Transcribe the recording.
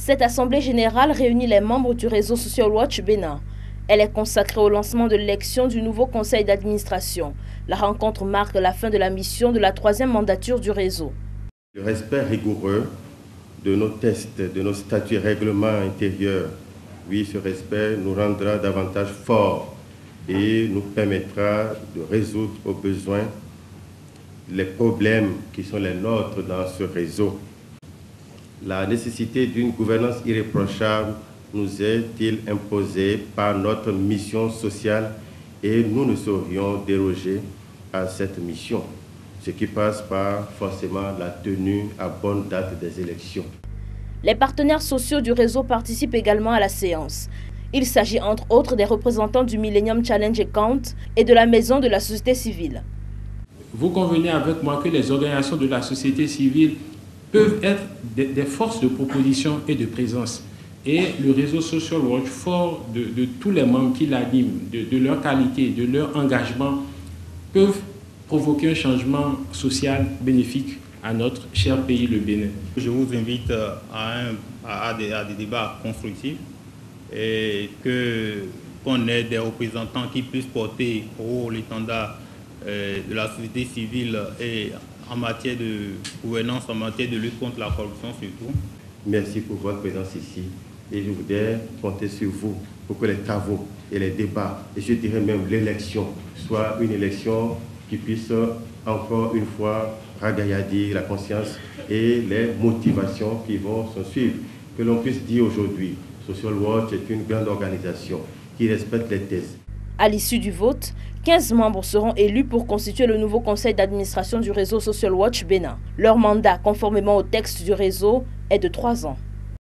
Cette assemblée générale réunit les membres du réseau Social Watch Bénin. Elle est consacrée au lancement de l'élection du nouveau conseil d'administration. La rencontre marque la fin de la mission de la 3e mandature du réseau. Le respect rigoureux de nos tests, de nos statuts et règlements intérieurs, oui, ce respect nous rendra davantage forts et nous permettra de résoudre au besoin les problèmes qui sont les nôtres dans ce réseau. La nécessité d'une gouvernance irréprochable nous est-il imposée par notre mission sociale et nous ne saurions déroger à cette mission, ce qui passe par forcément la tenue à bonne date des élections. Les partenaires sociaux du réseau participent également à la séance. Il s'agit entre autres des représentants du Millennium Challenge Account et de la Maison de la société civile. Vous convenez avec moi que les organisations de la société civile peuvent être des forces de proposition et de présence. Et le réseau Social Watch, fort de tous les membres qui l'animent, de leur qualité, de leur engagement, peuvent provoquer un changement social bénéfique à notre cher pays, le Bénin. Je vous invite à des débats constructifs et qu'on ait des représentants qui puissent porter haut l'étendard de la société civile et en matière de gouvernance, en matière de lutte contre la corruption surtout. Merci pour votre présence ici et je voudrais compter sur vous pour que les travaux et les débats, et je dirais même l'élection, soit une élection qui puisse encore une fois ragailladir la conscience et les motivations qui vont s'en suivre. Que l'on puisse dire aujourd'hui, Social Watch est une grande organisation qui respecte les thèses. À l'issue du vote, 15 membres seront élus pour constituer le nouveau conseil d'administration du réseau Social Watch Bénin. Leur mandat, conformément au texte du réseau, est de 3 ans.